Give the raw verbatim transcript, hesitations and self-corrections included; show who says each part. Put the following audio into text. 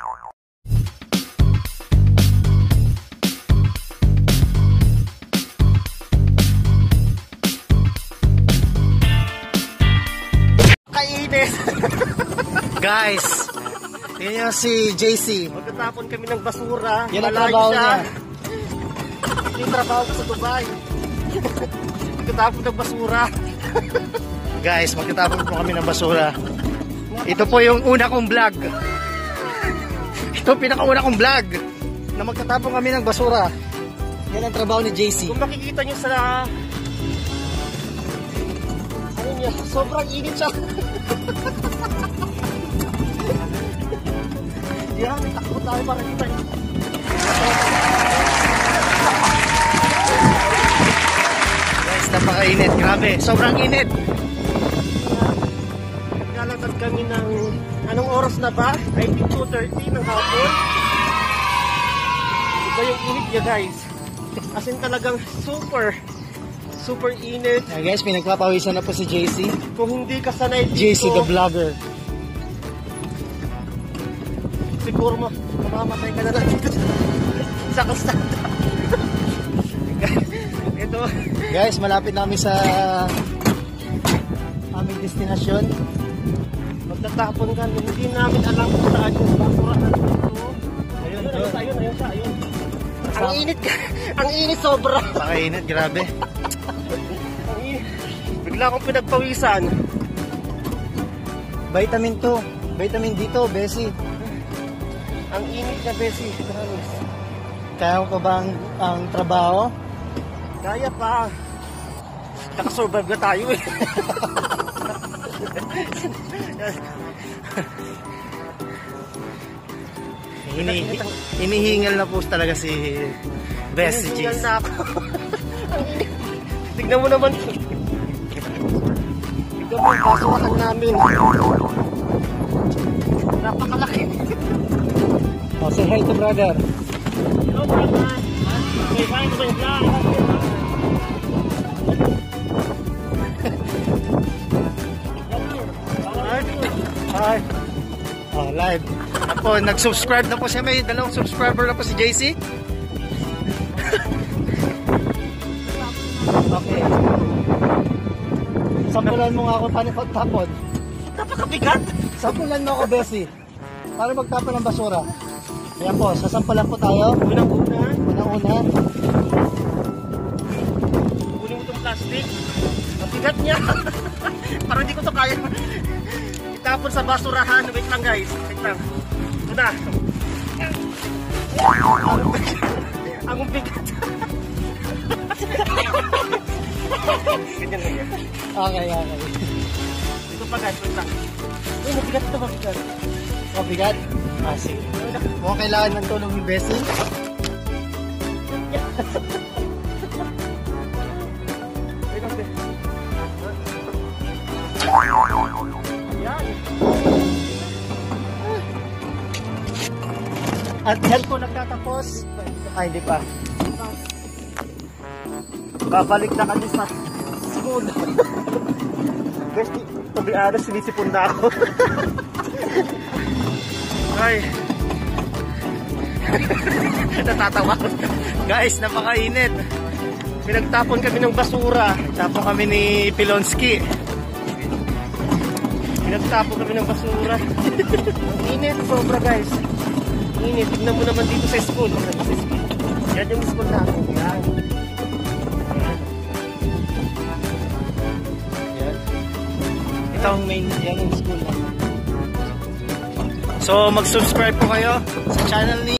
Speaker 1: Kainit!
Speaker 2: Guys, yun yung si J C.
Speaker 1: Magtatapon kami ng basura.
Speaker 2: Yan ang trabaho niya.
Speaker 1: Hindi yung trabaho ko sa Dubai. Magtatapon ng basura.
Speaker 2: Guys, magtatapon po kami ng basura. Ito po yung una kong vlog. Ito pinakauna kong vlog na magtatapon kami ng basura. Yan ang trabaho ni J C.
Speaker 1: Kung makikita nyo sa ano niya, sobrang init siya. Yan, takbo tayo para kita.
Speaker 2: Guys, napakainit. Grabe, sobrang init.
Speaker 1: Naglalakad kami ng anong oras na ba? I think two thirty ng hapon. Iba yung init niya, guys. As in talagang super super init.
Speaker 2: Yeah, guys, pinagpapawisan na po si J C.
Speaker 1: Kung hindi ka sanay dito,
Speaker 2: J C the vlogger.
Speaker 1: siguro ma mamamatay ka na lang dito sa kalsada. Ito.
Speaker 2: Guys, malapit na kami sa aming destinasyon.
Speaker 1: Magtatapon ka, hindi namin alam kung saan yung basura na dito. Ayun, ayun, ayun, ayun, siya, ayun. Ang init ka, ang init sobra.
Speaker 2: Napakainit, grabe.
Speaker 1: Ang init. Bigla akong pinagpawisan.
Speaker 2: Vitamin to. Vitamin D to, Bessie.
Speaker 1: Ang init na, Bessie.
Speaker 2: Kaya ko pa ba ang, ang trabaho?
Speaker 1: Kaya pa. Nakasurvive na tayo eh.
Speaker 2: Hini, hinihingal na po talaga si Bessie.
Speaker 1: Hinihingal na ako. Ang init. Tignan mo naman. Tignan mo yung basurahan namin. Napakalaki.
Speaker 2: Oh, say hi to brother.
Speaker 1: Hello, brother. Say hi to my vlog.
Speaker 2: Hi. Oh, live. Ako, nag-subscribe na po siya. May dalawang subscriber na po si J C. Okay. Sampulan mo nga ako paano pagtapon.
Speaker 1: Napakabigat.
Speaker 2: Sampulan mo ako, Bessie. Para magtapon ng basura. Ayan po, sasampulan po tayo.
Speaker 1: Unang-una.
Speaker 2: Unang-una.
Speaker 1: Kunin mo itong plastic. Ang bigat niya. Parang hindi ko ito kaya. Itapon sa basurahan. Wait lang, guys. Wait lang. Ito na. Ang bigat. Ganyan lang yan.
Speaker 2: Okay, okay.
Speaker 1: Ito pa, guys. Wait lang. Uy, mabigat ito, mabigat.
Speaker 2: Mabigat? Ah, sige. Mukhang kailangan ng tulong ni Bessie.
Speaker 1: Wait lang, guys. Yan.
Speaker 2: At yan po nagtatapos. Ay, hindi pa.
Speaker 1: Babalik na kami sa school. Guys, to be honest, sinisipon na ako. Ay. Natatawa ko.
Speaker 2: Guys, napakainit.
Speaker 1: Pinagtapon kami ng basura.
Speaker 2: Tapos kami ni Pilonsky.
Speaker 1: Pinagtapon kami ng basura. Init, sobra, guys. Init. Tignan mo naman dito sa school. Yan yung school natin. Yan.
Speaker 2: Yan. Ito ang main, yan ang school natin. So, mag-subscribe po kayo sa channel ni